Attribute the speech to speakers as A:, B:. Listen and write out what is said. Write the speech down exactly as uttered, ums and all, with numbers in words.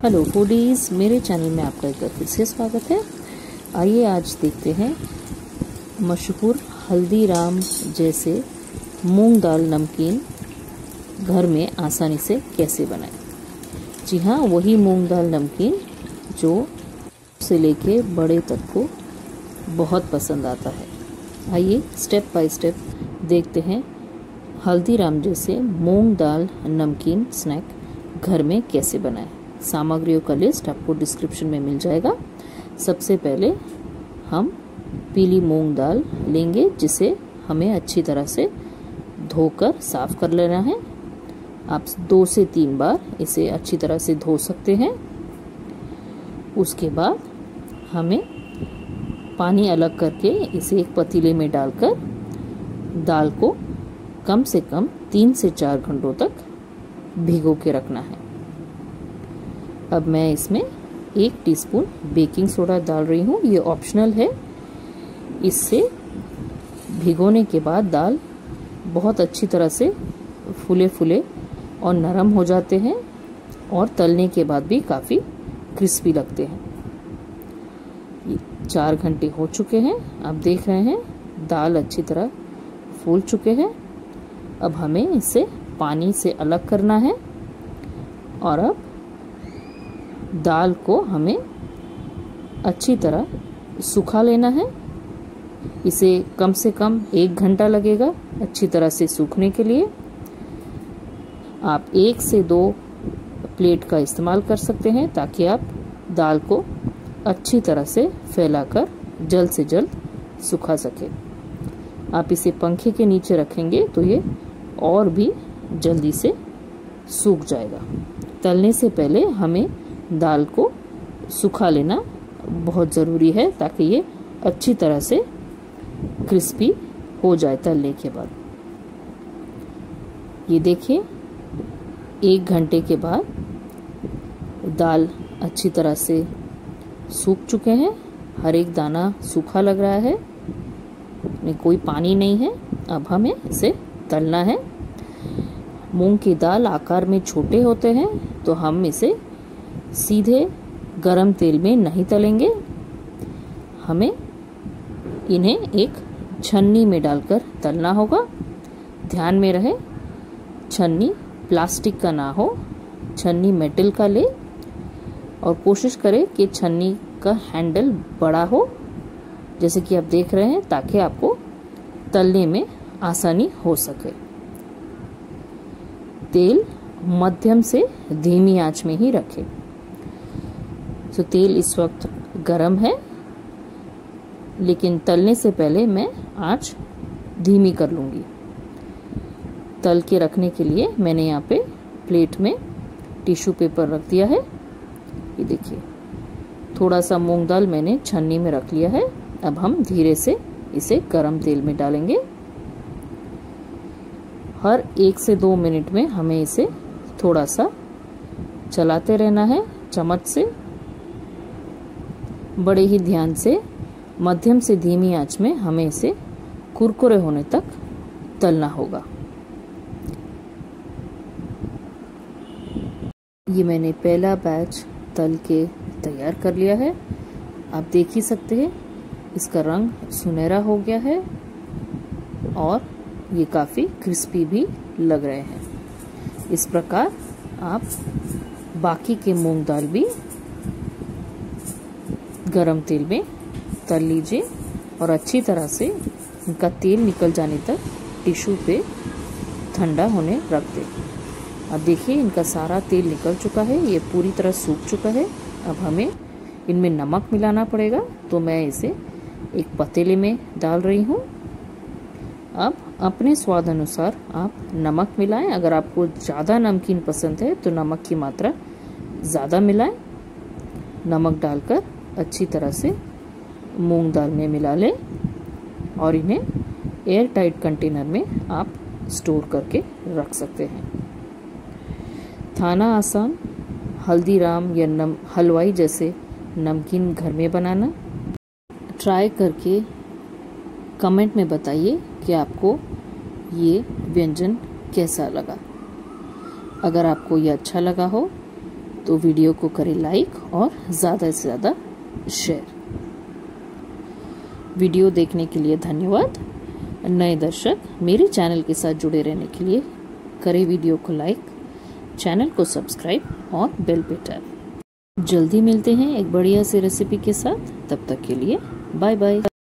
A: Hello foodies, मेरे channel में आपका एक बार फिर से स्वागत है। आइए आज देखते हैं मशहूर हल्दीराम जैसे मूंग दाल नमकीन घर में आसानी से कैसे बनाएं। जी हाँ, वही मूंग दाल नमकीन जो से लेके बड़े तक को बहुत पसंद आता है। आइए स्टेप बाय स्टेप देखते हैं हल्दीराम जैसे मूंग दाल नमकीन स्नैक घर में कैसे बनाएं। सामग्रियों का लिस्ट आपको डिस्क्रिप्शन में मिल जाएगा। सबसे पहले हम पीली मूंग दाल लेंगे, जिसे हमें अच्छी तरह से धोकर साफ कर लेना है। आप दो से तीन बार इसे अच्छी तरह से धो सकते हैं। उसके बाद हमें पानी अलग करके इसे एक पतीले में डालकर दाल को कम से कम तीन से चार घंटों तक भिगो के रखना है। अब मैं इसमें एक टीस्पून बेकिंग सोडा डाल रही हूँ। ये ऑप्शनल है। इससे भिगोने के बाद दाल बहुत अच्छी तरह से फूले फूले और नरम हो जाते हैं और तलने के बाद भी काफ़ी क्रिस्पी लगते हैं। चार घंटे हो चुके हैं। आप देख रहे हैं दाल अच्छी तरह फूल चुके हैं। अब हमें इसे पानी से अलग करना है और अब दाल को हमें अच्छी तरह सुखा लेना है। इसे कम से कम एक घंटा लगेगा अच्छी तरह से सूखने के लिए। आप एक से दो प्लेट का इस्तेमाल कर सकते हैं ताकि आप दाल को अच्छी तरह से फैलाकर जल्द से जल्द सुखा सके। आप इसे पंखे के नीचे रखेंगे तो ये और भी जल्दी से सूख जाएगा। तलने से पहले हमें दाल को सुखा लेना बहुत ज़रूरी है ताकि ये अच्छी तरह से क्रिस्पी हो जाए तलने के बाद। ये देखिए, एक घंटे के बाद दाल अच्छी तरह से सूख चुके हैं। हर एक दाना सूखा लग रहा है, में कोई पानी नहीं है। अब हमें इसे तलना है। मूंग की दाल आकार में छोटे होते हैं तो हम इसे सीधे गरम तेल में नहीं तलेंगे। हमें इन्हें एक छन्नी में डालकर तलना होगा। ध्यान में रहे छन्नी प्लास्टिक का ना हो, छन्नी मेटल का ले और कोशिश करें कि छन्नी का हैंडल बड़ा हो, जैसे कि आप देख रहे हैं, ताकि आपको तलने में आसानी हो सके। तेल मध्यम से धीमी आंच में ही रखें। तो तेल इस वक्त गरम है, लेकिन तलने से पहले मैं आंच धीमी कर लूँगी। तल के रखने के लिए मैंने यहाँ पे प्लेट में टिश्यू पेपर रख दिया है। ये देखिए, थोड़ा सा मूंग दाल मैंने छन्नी में रख लिया है। अब हम धीरे से इसे गरम तेल में डालेंगे। हर एक से दो मिनट में हमें इसे थोड़ा सा चलाते रहना है चम्मच से। बड़े ही ध्यान से मध्यम से धीमी आंच में हमें इसे कुरकुरे होने तक तलना होगा। ये मैंने पहला बैच तल के तैयार कर लिया है। आप देख ही सकते हैं इसका रंग सुनहरा हो गया है और ये काफ़ी क्रिस्पी भी लग रहे हैं। इस प्रकार आप बाकी के मूंग दाल भी गरम तेल में तल लीजिए और अच्छी तरह से इनका तेल निकल जाने तक टिश्यू पे ठंडा होने रख दें। अब देखिए, इनका सारा तेल निकल चुका है, ये पूरी तरह सूख चुका है। अब हमें इनमें नमक मिलाना पड़ेगा, तो मैं इसे एक पतीले में डाल रही हूँ। अब अपने स्वाद अनुसार आप नमक मिलाएं। अगर आपको ज़्यादा नमकीन पसंद है तो नमक की मात्रा ज़्यादा मिलाएं। नमक डालकर अच्छी तरह से मूंग दाल में मिला लें और इन्हें एयर टाइट कंटेनर में आप स्टोर करके रख सकते हैं। खाना आसान, हल्दीराम या नम हलवाई जैसे नमकीन घर में बनाना। ट्राई करके कमेंट में बताइए कि आपको ये व्यंजन कैसा लगा। अगर आपको ये अच्छा लगा हो तो वीडियो को करें लाइक और ज़्यादा से ज़्यादा शेयर। वीडियो देखने के लिए धन्यवाद। नए दर्शक मेरे चैनल के साथ जुड़े रहने के लिए करें वीडियो को लाइक, चैनल को सब्सक्राइब और बेल पे टैप। जल्दी मिलते हैं एक बढ़िया सी रेसिपी के साथ। तब तक के लिए बाय बाय।